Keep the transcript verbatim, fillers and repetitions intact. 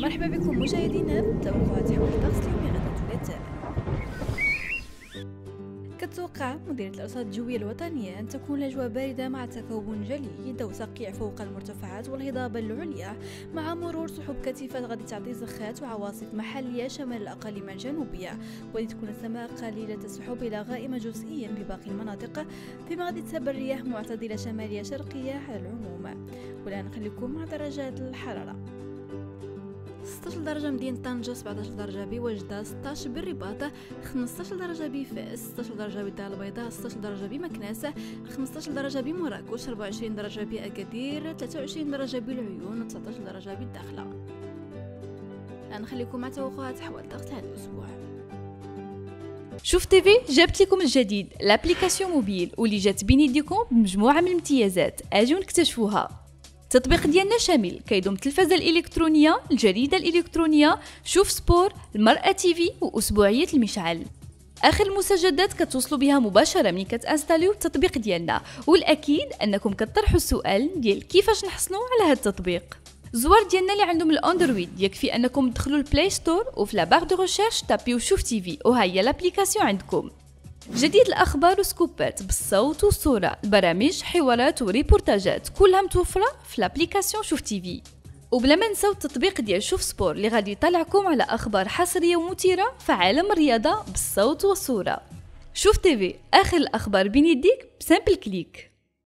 مرحبا بكم مشاهدينا في توقعات حول الطقس اليومي غدا الثلاثاء. كتوقع مديرية الأرصاد الجوية الوطنية أن تكون الأجواء باردة مع تكون جليد وصقيع فوق المرتفعات والهضاب العليا، مع مرور سحب كثيفة غادي تعطي زخات وعواصف محلية شمال الأقاليم الجنوبية، وغادي تكون السماء قليلة السحب إلى غائمة جزئيا في باقي المناطق، فيما غادي تسبب الرياح معتدلة شمالية شرقية على العموم. والآن نخليكم مع درجات الحرارة. ستة عشر درجة مدينة طنجة، سبعة عشر درجة بوجدة، ستة عشر بالرباط، خمسة عشر درجة بفاس، ستة عشر درجة بالدار البيضاء، ستة عشر درجة بمكناس، خمسة عشر درجة بمراكش، أربعة وعشرين درجة بأكادير، ثلاثة وعشرين درجة بالعيون، وتسعة عشر درجة بالداخلة. نخليكم مع توقعات حول الطقس هذا الأسبوع. شوف تيفي جابت لكم الجديد لابليكاسيون موبيل واللي جات بين يديكم بمجموعة من الامتيازات، اجيو نكتشفوها. التطبيق ديالنا شامل كيضم التلفزة الإلكترونية، الجريدة الإلكترونية، شوف سبور، المرأة تيفي وأسبوعية المشعل. آخر المستجدات كتوصلوا بها مباشرة ملي كتانستاليو التطبيق ديالنا، والأكيد أنكم كتطرحوا السؤال ديال كيفاش نحصلوا على هذا التطبيق. الزوار ديالنا اللي عندهم الاندرويد يكفي انكم تدخلوا البلاي ستور وفي لا بار دو ريشيرش تابيو شوف تيفي وها هي لابليكاسيون عندكم. جديد الأخبار وسكوبات بالصوت والصورة، البرامج، حوارات وريبورتاجات كلها متوفرة في لابليكاسيون شوف تيفي. وبلا ما نساو التطبيق ديال شوف سبور اللي غادي يطلعكم على أخبار حصرية ومثيرة في عالم الرياضة بالصوت والصورة. شوف تيفي، آخر الأخبار بين يديك بسامبل كليك.